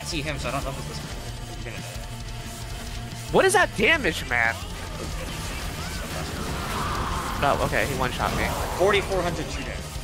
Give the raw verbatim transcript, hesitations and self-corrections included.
see him, so I don't know if it's this. What is that damage, man? No, okay, he one-shot me. forty-four hundred true damage.